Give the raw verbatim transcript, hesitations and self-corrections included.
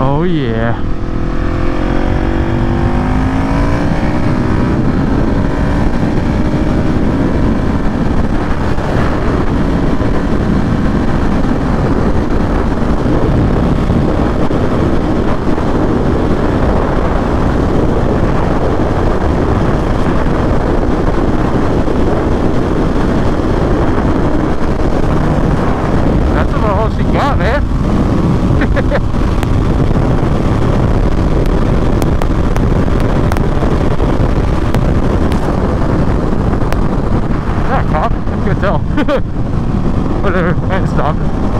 Oh yeah. That's about all she got, man. That cop, I could tell. Whatever, I ain't stopping.